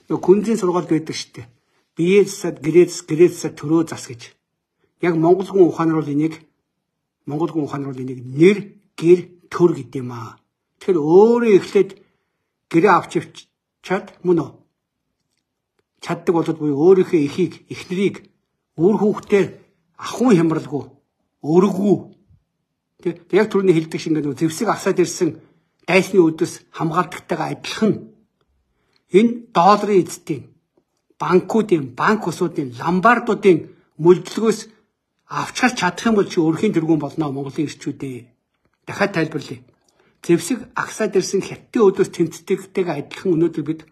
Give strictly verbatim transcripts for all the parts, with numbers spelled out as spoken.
Гүнзгий сургаалд байдаг шүү дээ. Бие засаад гэрээ гэрээ засаад төрөө зас гэж. Яг монгол хүн ухаанаар бол энийг монгол хүн ухаанаар бол энийг нэр гэр төр гэдэг юм аа. Тэгэхээр өөрөө эхлээд гэрээ авч явчаад мөн үү? Чаддаг болоод буюу өөрийнхөө эхийг, эхнэрийг үр хүүхдээ ахуйн хямралгүй, өргөө. Тэг яг түрүүний хэлдэг шиг ингээд зэвсэг асаад ирсэн дайсны өдөөс хамгаалдагтайгаа адилхан энэ долларын эзэдийн банкуудын, банк усуудын, ломбардуудын мөлдлөгөөс авч харж чадах юм бол чи өрхийн тэргүүн болно Монголын ирчүүдээ. Дахиад тайлбарлая. Зэвсэг агсаад ирсэн хятадын өдөөс тэмцдэгтэйгээ адилхан өнөөдөр бид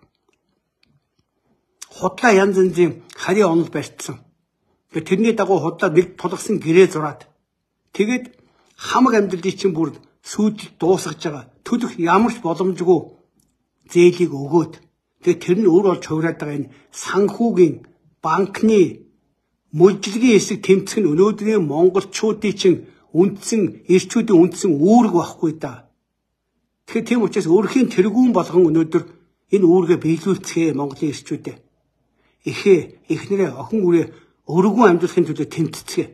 худлаа янз янзын харийн онол барьцсан. Тэрний дагуу худлаа нэг тулгсан гэрээ зураад тэгээд хамаг амьдралыг чинь бүр сүйдэл дуусгаж байгаа. Төлөх ямар ч боломжгүй зээлийг өгөөд тэгээд тэр нь өөр болж хувраад байгаа энэ санхүүгийн банкны мөлжлөгийн хэсэг тэмцэх нь өнөөдрийн монголчуудын чинь үндсэн ирчүүдийн үндсэн үүрэг байхгүй да. Тэгэхээр тийм учраас өөрхийн тэргүүн болгон өнөөдөр энэ үүргээ биелүүлцгээе Монголын ирчүүдээ. Эхээ, эхнэрээ, охин үрээ өргөн амьдрахын төлөө тэмцэцгээе.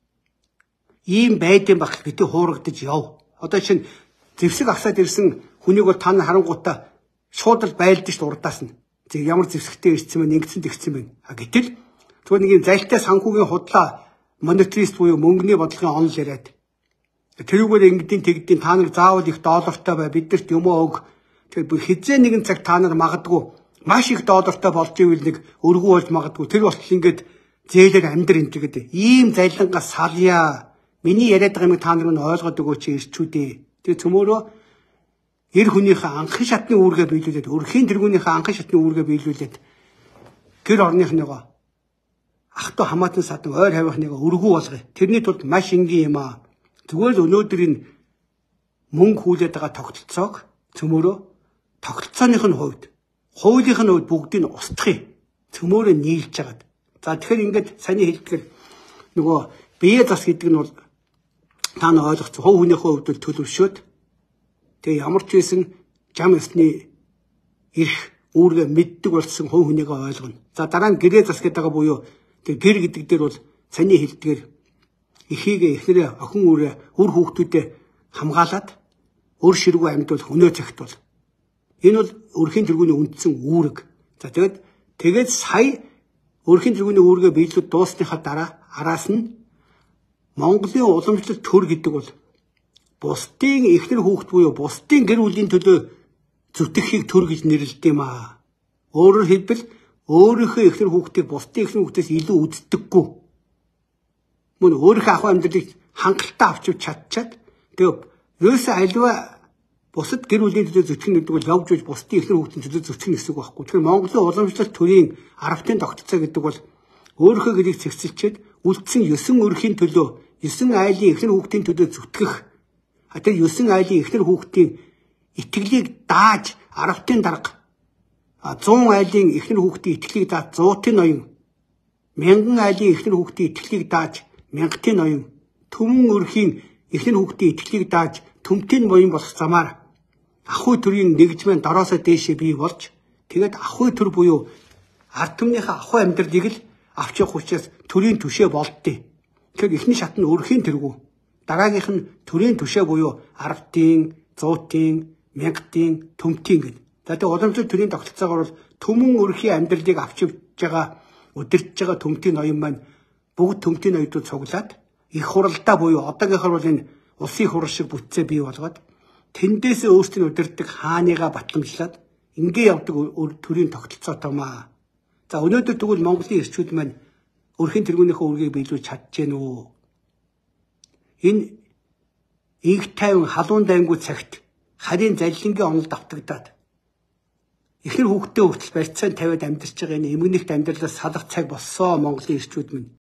Ийм байдсан баг битээ хуурагдаж яв. Одоо чинь зэвсэг асаад ирсэн хүнийг бол та нар харангуйтаа шууд л байлдаж ш урдаас нь. Тэг ямар зэвсэгтэй ирсэн мэн ингэсэн тэгсэн мэн. А гэтэл зүгээр нэг юм зайлтай санхүүгийн худлаа монетарист буюу мөнгөний бодлогын онол яриад. Тэрүүгээр ингэдийн тэгдийн та нар заавал их доллартай бай бидэрт юм өг. Тэгэхээр хизээ нэгэн цаг та нар магадгүй маш их доллартай болж ивэл нэг өргөө болж магадгүй тэр болтол ингээд зээлээр амьдр энэ гэдэг. Ийм зайлангаа салъя. Миний яриад байгаа юм та нар нь ойлгоод өгөөч ирчүүдээ. Тэгээ цөмөөрөө эр хүнийхээ анхын шатны үүргээ биелүүлээд өрхийн тэргүүнийхээ анхын шатны үүргээ биелүүлээд гэр орныхныгоо ах トゥ хамаатан садан ойр хавийнхныгоо өргөө болгоё. Тэрний тулд маш энгийн юм аа. Зүгээр л өнөөдөр энэ мөнгө хүлээд байгаа тогтолцоог цөмөөрөө тогтолцооных нь хувьд хуулийнх нь хувьд бүгдийг нь устгахыг цөмөөрөө нийлж хагаад. За тэгэхээр ингээд саний хэлдгээр нөгөө бие зас гэдэг нь бол та нар ойлгоцсон. Хов хүнийхээ хувьд бол төлөвшөөд тэгээ ямар ч байсан жам ёсны эрх үүргээ мэддэг болсон хов хүнийгээ ойлгоно. За дараа нь гэрээ зас гэдэг байгаа буюу тэгээ гэр гэдэг дээр бол саний хэлдгээр эхийгээ эхнэрээ охин үрээ үр хүүхдүүдэд хамгаалаад өр ширгүү амьдвал өнөө цагт бол энэ бол өрхийн тэргүүний үндсэн үүрэг. За тэгээд тэгээд сая өрхийн тэргүүний үүргээ биелүүлээд дуусныхаа дараа араас нь Монголын уламжлалт төр гэдэг бол бусдын эхнэр хүүхд буюу бусдын гэр бүлийн төлөө зүтгэхийг төр гэж нэрлэдэг юм аа. Өөрөөр хэлбэл өөрийнхөө эхнэр хүүхдийг бусдын эхнэр хүүхдээс илүү үздэггүй. Мөн өөрийнхөө ахуй амьдралыг хангалттай авч чадчаад тэгээ ерөөсөө альва бусад гэр бүлийн төлөө зүтгэх гэдэг бол явж байж бусдын эхнэр хүүхдийн төлөө зүтгэх гэсэн үг байхгүй. Тэгэхээр Монголын уламжлалт төрийн аравтын тогтолцоо гэдэг бол өөрийнхөө гэрийг цэгцэлчээд үлдсэн ёсон өрхийн төлөө ёсон айлын эхнэр хүүхдийн төлөө зүтгэх. А тэр ёсон айлын эхнэр хүүхдийн итгэлийг дааж аравтын дарга зуун айлын эхнэр хүүхдийн итгэлийг дааж зуутын ноён мянган айлын эхнэр хүүхдийн итгэлийг дааж мянгатын ноён төмөн өрхийн эхнэр хүүхдийн итгэлийг дааж төмтийн ноён болох замаар ахуй төрийн нэгжмэн дороосоо дээшээ бий болж тэгээд ахуй төр буюу ард түмнийхээ ахуй амьдралыг л авч явах учраас төрийн түшээ болдтыг. Тэгэхээр эхний шат нь өрхийн тэргүү. Дараагийнх нь төрийн түшээ буюу аравтын, зуутын, мянгатын, төмтийн гэдэг. За тэгээд уламжлалт төрийн тогтолцоогоор бол төмөн өрхийн амьдралыг авч явж байгаа, удирдах байгаа төмтийн ноён маань бүгд төмтийн ноёдод цуглаад их хуралдаа буюу одоогийнхор бол энэ улсын хурал шиг бүтцээ бий болгоод тэндээсээ өөрсдөө удирдах хааныгаа батламжлаад ингээ явдаг төрийн тогтолцоотой маа. За өнөөдөр тэгвэл Монголын ирчүүд маань өрхийн тэргүүнийхээ үргийг биелүүлж чадчихэв үү? Энэ инх тайван халуун дайнгуу цагт харийн заллингийн онол давтагдаад эхнэр хүүхдээ хүртэл барьцаан тавиад амьдарч байгаа энэ эмгэнэгт амьдралаас салах цаг болсон Монголын ирчүүд минь.